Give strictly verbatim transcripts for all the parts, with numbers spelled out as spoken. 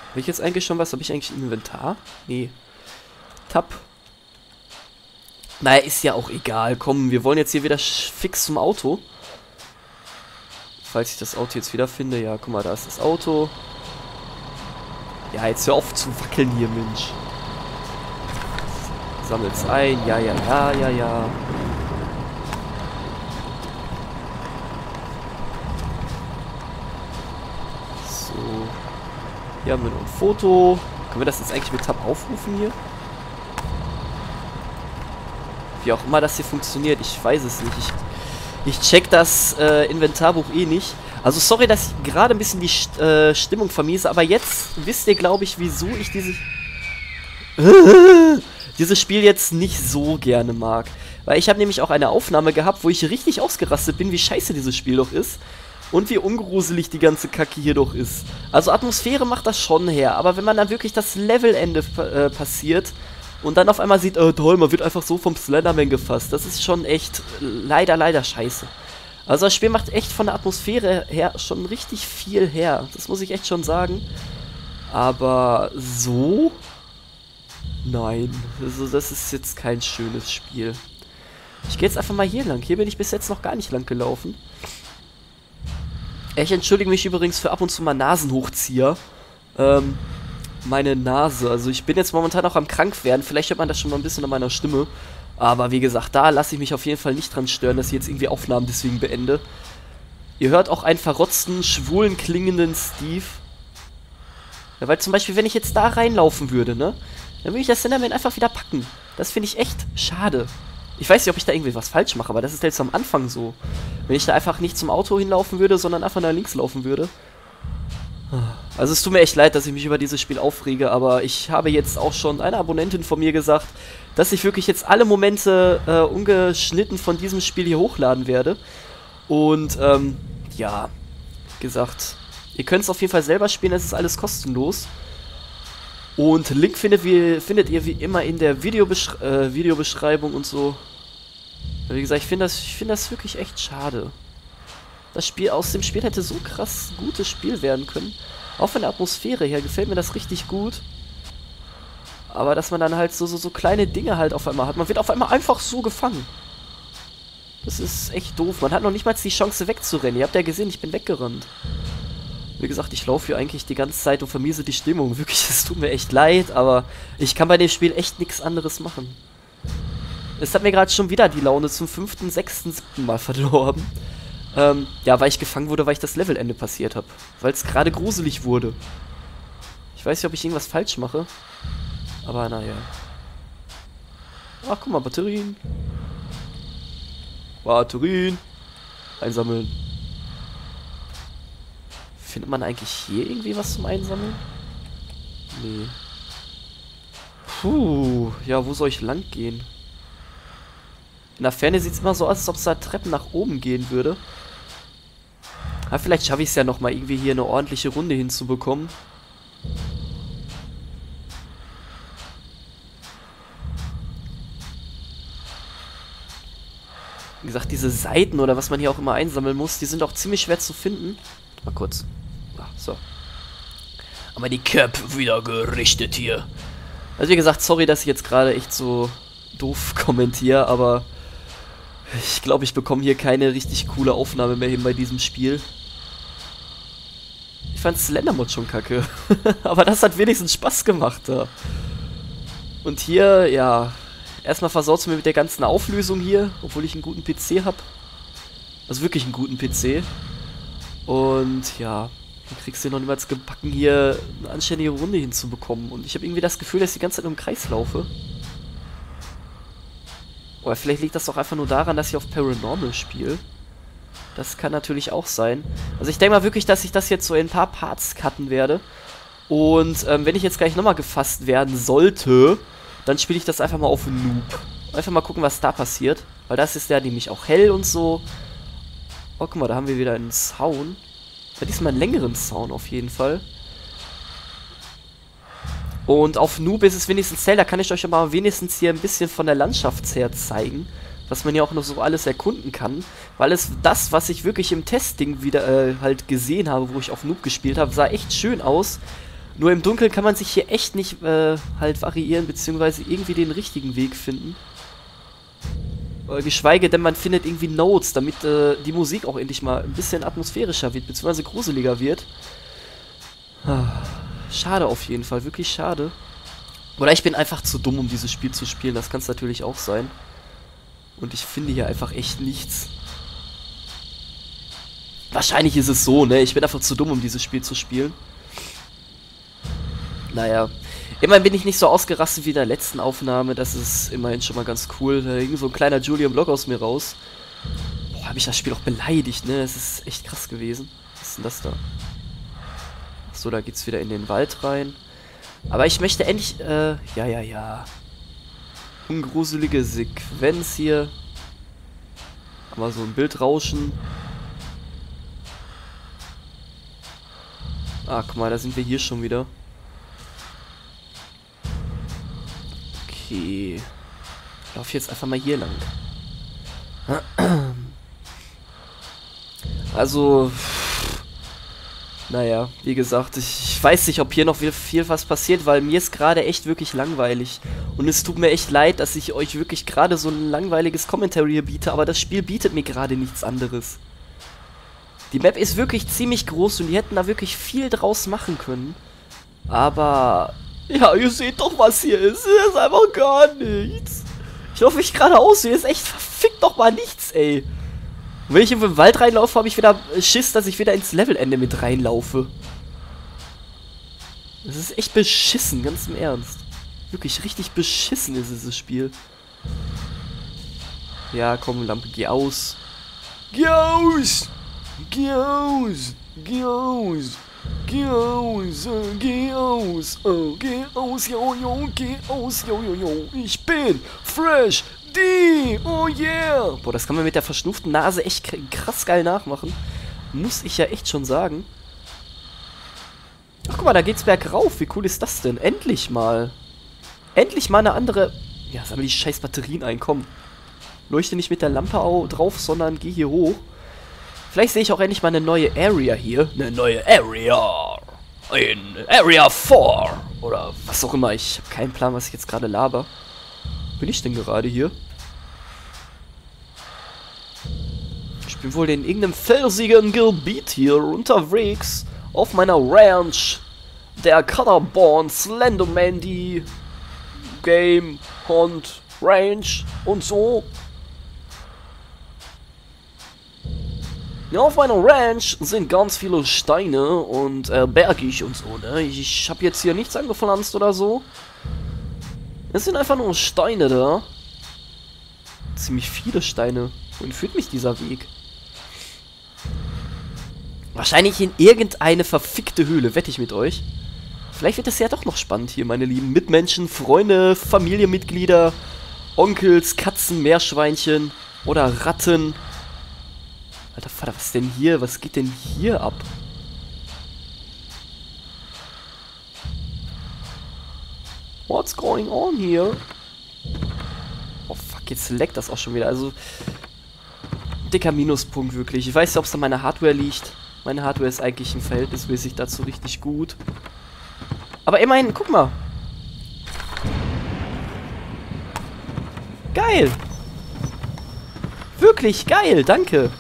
Habe ich jetzt eigentlich schon was? Habe ich eigentlich ein Inventar? Nee. Tab. Naja, ist ja auch egal. Komm, wir wollen jetzt hier wieder fix zum Auto. Falls ich das Auto jetzt wieder finde. Ja, guck mal, da ist das Auto. Ja, jetzt hör auf zu wackeln hier, Mensch. Sammelt's ein. Ja, ja, ja, ja, ja. So. Hier haben wir noch ein Foto. Können wir das jetzt eigentlich mit Tab aufrufen hier? Wie auch immer das hier funktioniert, ich weiß es nicht. Ich, ich check das äh, Inventarbuch eh nicht. Also sorry, dass ich gerade ein bisschen die St äh, Stimmung vermiese, aber jetzt wisst ihr, glaube ich, wieso ich dieses... dieses Spiel jetzt nicht so gerne mag. Weil ich habe nämlich auch eine Aufnahme gehabt, wo ich richtig ausgerastet bin, wie scheiße dieses Spiel doch ist. Und wie ungruselig die ganze Kacke hier doch ist. Also Atmosphäre macht das schon her, aber wenn man dann wirklich das Levelende äh, passiert... Und dann auf einmal sieht, oh toll, man wird einfach so vom Slenderman gefasst. Das ist schon echt leider, leider scheiße. Also das Spiel macht echt von der Atmosphäre her schon richtig viel her. Das muss ich echt schon sagen. Aber so? Nein. Also das ist jetzt kein schönes Spiel. Ich gehe jetzt einfach mal hier lang. Hier bin ich bis jetzt noch gar nicht lang gelaufen. Ich entschuldige mich übrigens für ab und zu mal Nasenhochzieher. Ähm... meine Nase. Also ich bin jetzt momentan auch am krank werden. Vielleicht hört man das schon mal ein bisschen an meiner Stimme. Aber wie gesagt, da lasse ich mich auf jeden Fall nicht dran stören, dass ich jetzt irgendwie Aufnahmen deswegen beende. Ihr hört auch einen verrotzten, schwulen klingenden Steve. Ja, weil zum Beispiel, wenn ich jetzt da reinlaufen würde, ne? Dann würde ich das Slenderman einfach wieder packen. Das finde ich echt schade. Ich weiß nicht, ob ich da irgendwie was falsch mache, aber das ist jetzt am Anfang so. Wenn ich da einfach nicht zum Auto hinlaufen würde, sondern einfach nach links laufen würde. Also es tut mir echt leid, dass ich mich über dieses Spiel aufrege, aber ich habe jetzt auch schon einer Abonnentin von mir gesagt, dass ich wirklich jetzt alle Momente äh, ungeschnitten von diesem Spiel hier hochladen werde. Und ähm, ja, gesagt, ihr könnt es auf jeden Fall selber spielen, es ist alles kostenlos. Und Link findet, wie, findet ihr wie immer in der Videobeschre äh, Videobeschreibung und so. Wie gesagt, ich finde das, ich finde das wirklich echt schade. Das Spiel aus dem Spiel hätte so krass gutes Spiel werden können. Auch von der Atmosphäre her gefällt mir das richtig gut. Aber dass man dann halt so, so, so kleine Dinge halt auf einmal hat. Man wird auf einmal einfach so gefangen. Das ist echt doof. Man hat noch nicht mal die Chance wegzurennen. Ihr habt ja gesehen, ich bin weggerannt. Wie gesagt, ich laufe hier eigentlich die ganze Zeit und vermiese die Stimmung. Wirklich, es tut mir echt leid, aber ich kann bei dem Spiel echt nichts anderes machen. Es hat mir gerade schon wieder die Laune zum fünften, sechsten, siebten Mal verdorben. Ähm, ja, weil ich gefangen wurde, weil ich das Levelende passiert habe. Weil es gerade gruselig wurde. Ich weiß nicht, ob ich irgendwas falsch mache. Aber naja. Ach, guck mal, Batterien. Batterien. Einsammeln. Findet man eigentlich hier irgendwie was zum Einsammeln? Nee. Puh, ja, wo soll ich lang gehen? In der Ferne sieht es immer so aus, als ob es da Treppen nach oben gehen würde. Aber vielleicht schaffe ich es ja nochmal irgendwie hier eine ordentliche Runde hinzubekommen. Wie gesagt, diese Seiten oder was man hier auch immer einsammeln muss, die sind auch ziemlich schwer zu finden. Mal kurz. Ach, so. Aber die Cap wieder gerichtet hier. Also wie gesagt, sorry, dass ich jetzt gerade echt so doof kommentiere, aber ich glaube, ich bekomme hier keine richtig coole Aufnahme mehr hin bei diesem Spiel. Ich fand Slendermod schon kacke. Aber das hat wenigstens Spaß gemacht da. Und hier, ja, erstmal versaut es mir mit der ganzen Auflösung hier, obwohl ich einen guten P C habe. Also wirklich einen guten P C. Und ja, dann kriegst du noch niemals gebacken, hier eine anständige Runde hinzubekommen. Und ich habe irgendwie das Gefühl, dass ich die ganze Zeit im Kreis laufe. Oder vielleicht liegt das doch einfach nur daran, dass ich auf Paranormal spiele. Das kann natürlich auch sein. Also ich denke mal wirklich, dass ich das jetzt so in ein paar Parts cutten werde. Und ähm, wenn ich jetzt gleich nochmal gefasst werden sollte, dann spiele ich das einfach mal auf Noob. Einfach mal gucken, was da passiert. Weil das ist ja nämlich auch hell und so. Oh, guck mal, da haben wir wieder einen Zaun. Ja, diesmal einen längeren Zaun auf jeden Fall. Und auf Noob ist es wenigstens hell. Da kann ich euch aber wenigstens hier ein bisschen von der Landschaft her zeigen. Was man ja auch noch so alles erkunden kann. Weil es das, was ich wirklich im Testing wieder äh, halt gesehen habe, wo ich auf Noob gespielt habe, sah echt schön aus. Nur im Dunkeln kann man sich hier echt nicht äh, halt variieren, beziehungsweise irgendwie den richtigen Weg finden. Äh, geschweige denn, man findet irgendwie Notes, damit äh, die Musik auch endlich mal ein bisschen atmosphärischer wird, beziehungsweise gruseliger wird. Ah, schade auf jeden Fall, wirklich schade. Oder ich bin einfach zu dumm, um dieses Spiel zu spielen, das kann es natürlich auch sein. Und ich finde hier einfach echt nichts. Wahrscheinlich ist es so, ne? Ich bin einfach zu dumm, um dieses Spiel zu spielen. Naja. Immerhin bin ich nicht so ausgerastet wie in der letzten Aufnahme. Das ist immerhin schon mal ganz cool. Da ging so ein kleiner Julian Block aus mir raus. Boah, habe ich das Spiel auch beleidigt, ne? Das ist echt krass gewesen. Was ist denn das da? Achso, da geht's wieder in den Wald rein. Aber ich möchte endlich, äh, ja, ja, ja. Ungruselige Sequenz hier. Aber so ein Bildrauschen. Ah, guck mal, da sind wir hier schon wieder. Okay. Ich laufe jetzt einfach mal hier lang. Also, naja, wie gesagt, ich, ich weiß nicht, ob hier noch viel, viel was passiert, weil mir ist gerade echt wirklich langweilig. Und es tut mir echt leid, dass ich euch wirklich gerade so ein langweiliges Commentary hier biete, aber das Spiel bietet mir gerade nichts anderes. Die Map ist wirklich ziemlich groß und die hätten da wirklich viel draus machen können. Aber, ja, ihr seht doch, was hier ist. Hier ist einfach gar nichts. Ich hoffe, ich geradeaus, hier ist echt verfickt doch mal nichts, ey. Und wenn ich in den Wald reinlaufe, habe ich wieder Schiss, dass ich wieder ins Levelende mit reinlaufe. Das ist echt beschissen, ganz im Ernst. Wirklich richtig beschissen ist dieses Spiel. Ja, komm, Lampe, geh aus. Geh aus! Geh aus! Geh aus! Geh aus! Äh, geh aus! Oh, geh aus! Jo, jo, geh aus! Jo, jo, jo! Ich bin Fresh D! Oh yeah! Boah, das kann man mit der verschnupften Nase echt krass geil nachmachen. Muss ich ja echt schon sagen. Ach, guck mal, da geht's bergauf. Wie cool ist das denn? Endlich mal. Endlich mal eine andere... Ja, sammle die scheiß Batterien ein, komm. Leuchte nicht mit der Lampe drauf, sondern geh hier hoch. Vielleicht sehe ich auch endlich mal eine neue Area hier. Eine neue Area. In Area vier. Oder was auch immer. Ich habe keinen Plan, was ich jetzt gerade laber. Bin ich denn gerade hier? Ich bin wohl in irgendeinem felsigen Gebiet hier unterwegs. Auf meiner Ranch. Der Cutterborn Slenderman, die Game und Ranch und so. Ja, auf meiner Ranch sind ganz viele Steine und äh, bergig und so, ne? Ich, ich habe jetzt hier nichts angepflanzt oder so. Es sind einfach nur Steine da. Ziemlich viele Steine. Wohin führt mich dieser Weg? Wahrscheinlich in irgendeine verfickte Höhle, wette ich mit euch. Vielleicht wird es ja doch noch spannend hier, meine lieben Mitmenschen, Freunde, Familienmitglieder, Onkels, Katzen, Meerschweinchen oder Ratten. Alter Vater, was ist denn hier? Was geht denn hier ab? What's going on here? Oh fuck, jetzt leckt das auch schon wieder. Also, dicker Minuspunkt wirklich. Ich weiß nicht, ob es an meiner Hardware liegt. Meine Hardware ist eigentlich im verhältnismäßig dazu richtig gut. Aber immerhin, guck mal. Geil. Wirklich geil, danke.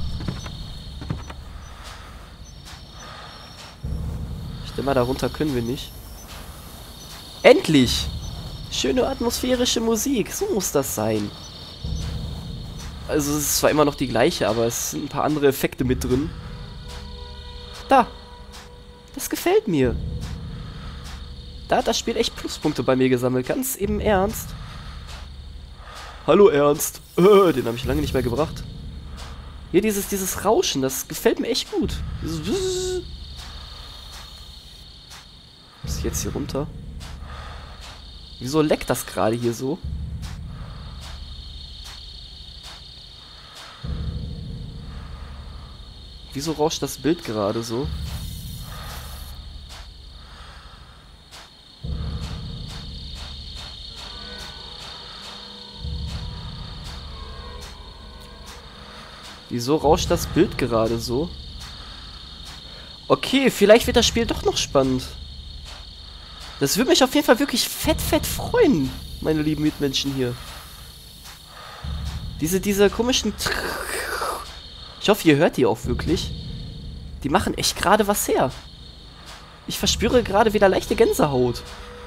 Ich denke mal, darunter können wir nicht. Endlich! Schöne atmosphärische Musik, so muss das sein. Also es ist zwar immer noch die gleiche, aber es sind ein paar andere Effekte mit drin. Da! Das gefällt mir. Da hat das Spiel echt Pluspunkte bei mir gesammelt, ganz im Ernst. Hallo Ernst! Äh, den habe ich lange nicht mehr gebracht. Hier dieses, dieses Rauschen, das gefällt mir echt gut. Dieses... Muss ich jetzt hier runter? Wieso leckt das gerade hier so? Wieso rauscht das Bild gerade so? Wieso rauscht das Bild gerade so? Okay, vielleicht wird das Spiel doch noch spannend. Das würde mich auf jeden Fall wirklich fett, fett freuen, meine lieben Mitmenschen hier. Diese, diese komischen... Ich hoffe, ihr hört die auch wirklich. Die machen echt gerade was her. Ich verspüre gerade wieder leichte Gänsehaut.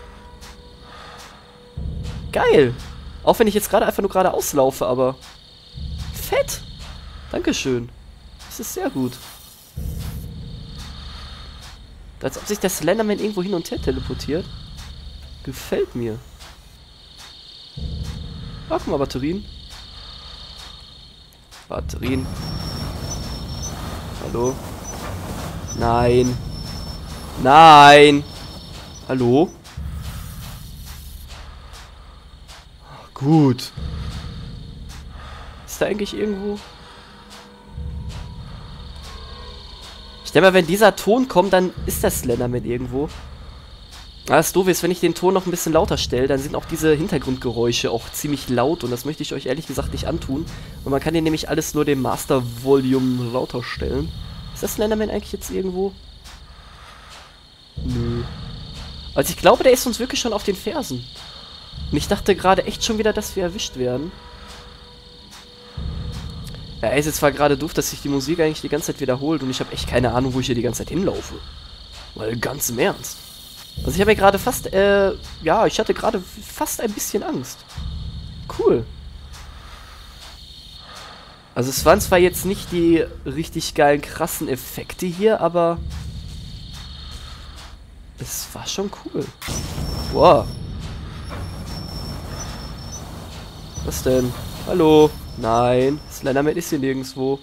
Geil. Auch wenn ich jetzt gerade einfach nur gerade auslaufe, aber... Fett. Dankeschön. Das ist sehr gut. Als ob sich der Slenderman irgendwo hin und her teleportiert. Gefällt mir. Ach, guck mal, Batterien. Batterien. Hallo? Nein. Nein. Hallo? Ach, gut. Ist da eigentlich irgendwo... Ich denke mal, wenn dieser Ton kommt, dann ist der Slenderman irgendwo. Ah, das Doofe ist, wenn ich den Ton noch ein bisschen lauter stelle, dann sind auch diese Hintergrundgeräusche auch ziemlich laut und das möchte ich euch ehrlich gesagt nicht antun. Und man kann hier nämlich alles nur dem Master Volume lauter stellen. Ist der Slenderman eigentlich jetzt irgendwo? Nö. Also ich glaube, der ist uns wirklich schon auf den Fersen. Und ich dachte gerade echt schon wieder, dass wir erwischt werden. Ja, ey, ist jetzt zwar gerade doof, dass sich die Musik eigentlich die ganze Zeit wiederholt und ich habe echt keine Ahnung, wo ich hier die ganze Zeit hinlaufe. Weil ganz im Ernst. Also ich habe ja gerade fast, äh, ja, ich hatte gerade fast ein bisschen Angst. Cool. Also es waren zwar jetzt nicht die richtig geilen, krassen Effekte hier, aber es war schon cool. Wow. Was denn? Hallo? Nein, Slenderman ist hier nirgendwo.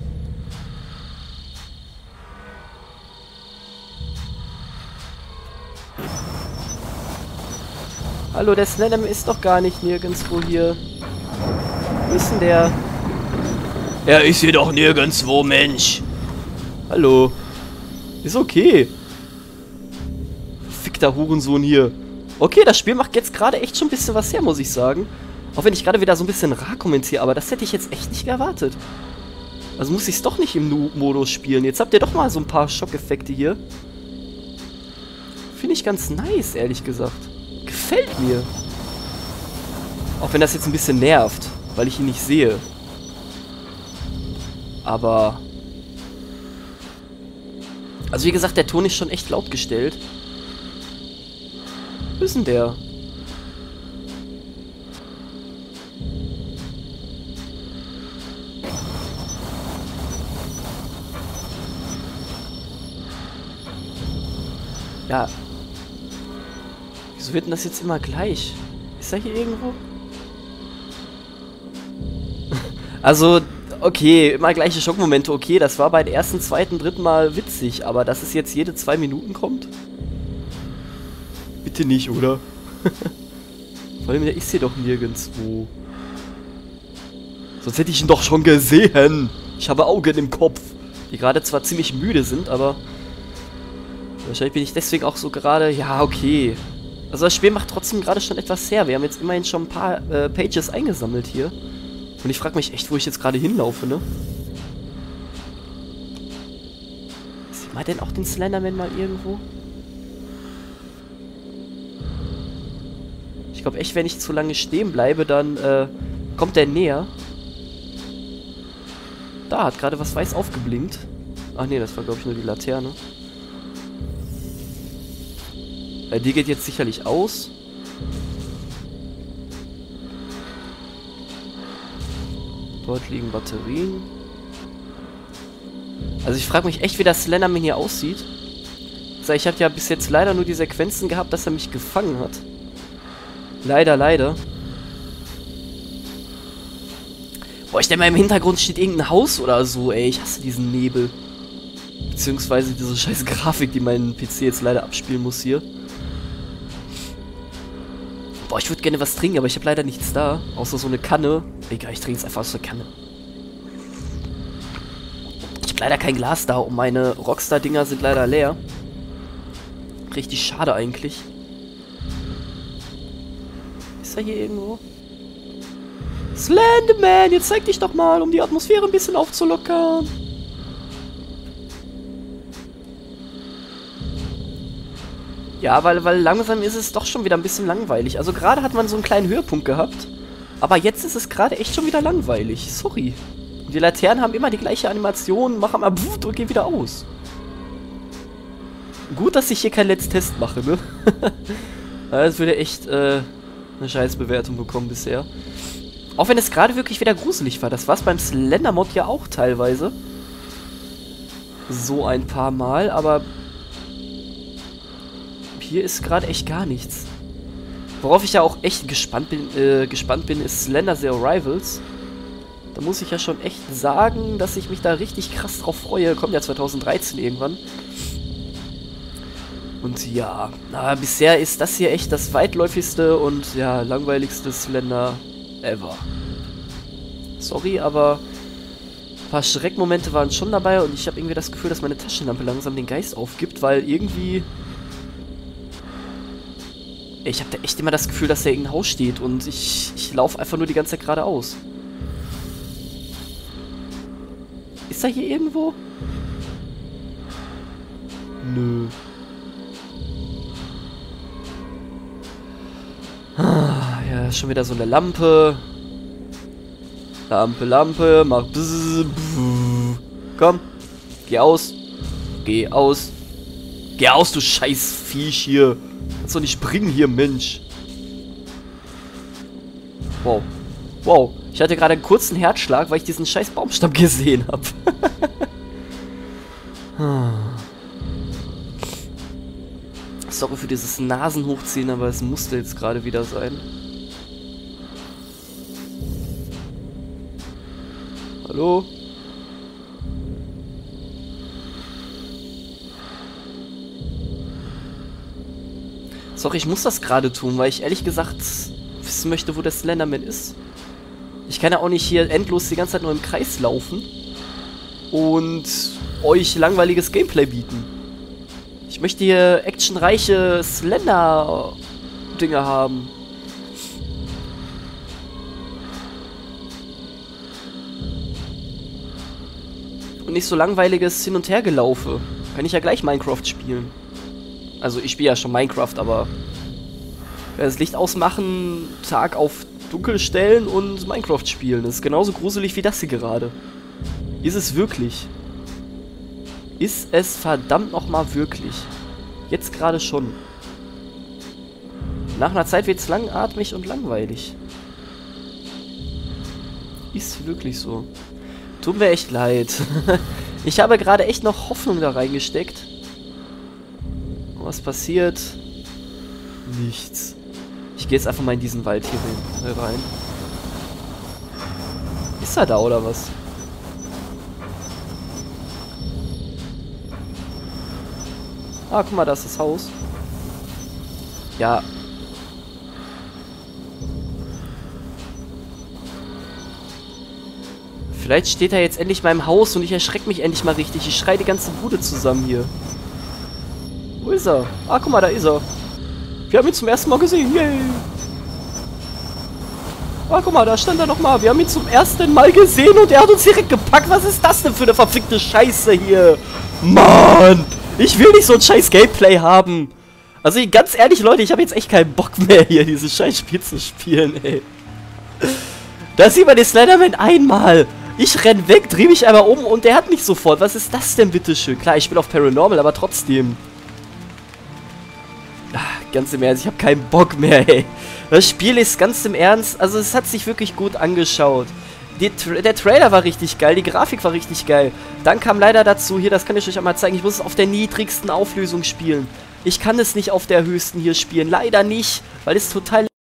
Hallo, der Slenderman ist doch gar nicht nirgendwo hier. Wo ist denn der? Er ist hier doch nirgendwo, Mensch. Hallo. Ist okay. Fickter Hurensohn hier. Okay, das Spiel macht jetzt gerade echt schon ein bisschen was her, muss ich sagen. Auch wenn ich gerade wieder so ein bisschen rar kommentiere, aber das hätte ich jetzt echt nicht erwartet. Also muss ich es doch nicht im Noob-Modus spielen. Jetzt habt ihr doch mal so ein paar Schockeffekte hier. Finde ich ganz nice, ehrlich gesagt. Gefällt mir. Auch wenn das jetzt ein bisschen nervt, weil ich ihn nicht sehe. Aber... Also wie gesagt, der Ton ist schon echt laut gestellt. Wo ist denn der? Ja. Wieso wird denn das jetzt immer gleich? Ist er hier irgendwo? Also, okay, immer gleiche Schockmomente, okay, das war beim ersten, zweiten, dritten Mal witzig, aber dass es jetzt jede zwei Minuten kommt? Bitte nicht, oder? Vor allem, der ist hier doch nirgendwo. Sonst hätte ich ihn doch schon gesehen. Ich habe Augen im Kopf, die gerade zwar ziemlich müde sind, aber... Wahrscheinlich bin ich deswegen auch so gerade... Ja, okay. Also das Spiel macht trotzdem gerade schon etwas her. Wir haben jetzt immerhin schon ein paar äh, Pages eingesammelt hier. Und ich frage mich echt, wo ich jetzt gerade hinlaufe, ne? Sieht man denn auch den Slenderman mal irgendwo? Ich glaube echt, wenn ich zu lange stehen bleibe, dann äh, kommt der näher. Da hat gerade was weiß aufgeblinkt. Ach nee, das war glaube ich nur die Laterne. Äh, die geht jetzt sicherlich aus. Dort liegen Batterien. Also ich frage mich echt, wie der Slenderman hier aussieht. Also ich habe ja bis jetzt leider nur die Sequenzen gehabt, dass er mich gefangen hat. Leider, leider. Boah, ich denke mal, im Hintergrund steht irgendein Haus oder so, ey. Ich hasse diesen Nebel. Beziehungsweise diese scheiß Grafik, die mein P C jetzt leider abspielen muss hier. Boah, ich würde gerne was trinken, aber ich habe leider nichts da. Außer so eine Kanne. Egal, ich trinke es einfach aus der Kanne. Ich habe leider kein Glas da und meine Rockstar-Dinger sind leider leer. Richtig schade eigentlich. Ist er hier irgendwo? Slenderman, jetzt zeig dich doch mal, um die Atmosphäre ein bisschen aufzulockern. Ja, weil, weil langsam ist es doch schon wieder ein bisschen langweilig. Also gerade hat man so einen kleinen Höhepunkt gehabt. Aber jetzt ist es gerade echt schon wieder langweilig. Sorry. Die Laternen haben immer die gleiche Animation, machen mal pfft und gehen wieder aus. Gut, dass ich hier kein Let's Test mache, ne? Das würde echt äh, eine Scheißbewertung bekommen bisher. Auch wenn es gerade wirklich wieder gruselig war. Das war es beim Slender-Mod ja auch teilweise. So ein paar Mal, aber hier ist gerade echt gar nichts. Worauf ich ja auch echt gespannt bin, äh, gespannt bin, ist Slender The Arrivals. Da muss ich ja schon echt sagen, dass ich mich da richtig krass drauf freue. Kommt ja zwanzig dreizehn irgendwann. Und ja, na, bisher ist das hier echt das weitläufigste und ja, langweiligste Slender ever. Sorry, aber ein paar Schreckmomente waren schon dabei und ich habe irgendwie das Gefühl, dass meine Taschenlampe langsam den Geist aufgibt, weil irgendwie... Ich habe da echt immer das Gefühl, dass da irgendein Haus steht und ich, ich laufe einfach nur die ganze Zeit geradeaus. Ist da hier irgendwo? Nö. Ah, ja, schon wieder so eine Lampe. Lampe, Lampe, mach bzz, bzz. Komm, geh aus. Geh aus. Geh aus, du scheiß Viech hier. Kannst doch nicht springen hier, Mensch. Wow. Wow. Ich hatte gerade einen kurzen Herzschlag, weil ich diesen scheiß Baumstamm gesehen habe. Sorry für dieses Nasenhochziehen, aber es musste jetzt gerade wieder sein. Hallo? Sorry, ich muss das gerade tun, weil ich ehrlich gesagt wissen möchte, wo der Slenderman ist. Ich kann ja auch nicht hier endlos die ganze Zeit nur im Kreis laufen und euch langweiliges Gameplay bieten. Ich möchte hier actionreiche Slender-Dinge haben. Und nicht so langweiliges Hin- und Hergelaufe. Kann ich ja gleich Minecraft spielen. Also ich spiele ja schon Minecraft, aber das Licht ausmachen, Tag auf dunkel stellen und Minecraft spielen. Das ist genauso gruselig wie das hier gerade. Ist es wirklich? Ist es verdammt nochmal wirklich? Jetzt gerade schon. Nach einer Zeit wird es langatmig und langweilig. Ist wirklich so. Tut mir echt leid. Ich habe gerade echt noch Hoffnung da reingesteckt. Was passiert? Nichts. Ich gehe jetzt einfach mal in diesen Wald hier rein. Ist er da oder was? Ah, guck mal, da ist das Haus. Ja. Vielleicht steht er jetzt endlich mal im Haus und ich erschrecke mich endlich mal richtig. Ich schreie die ganze Bude zusammen hier. Wo ist er? Ah, guck mal, da ist er. Wir haben ihn zum ersten Mal gesehen. Yay! Ah, guck mal, da stand er nochmal. Wir haben ihn zum ersten Mal gesehen und er hat uns direkt gepackt. Was ist das denn für eine verfickte Scheiße hier? Mann! Ich will nicht so ein scheiß Gameplay haben. Also ganz ehrlich, Leute, ich habe jetzt echt keinen Bock mehr, hier dieses scheiß Spiel zu spielen, ey. Da sieht man den Slenderman einmal. Ich renn weg, drehe mich einmal um und der hat mich sofort. Was ist das denn, bitteschön? Klar, ich spiele auf Paranormal, aber trotzdem. Ach, ganz im Ernst, ich habe keinen Bock mehr, ey. Das Spiel ist ganz im Ernst, also es hat sich wirklich gut angeschaut. Die Tra der Trailer war richtig geil, die Grafik war richtig geil. Dann kam leider dazu, hier, das kann ich euch einmal zeigen, ich muss es auf der niedrigsten Auflösung spielen. Ich kann es nicht auf der höchsten hier spielen, leider nicht, weil es total...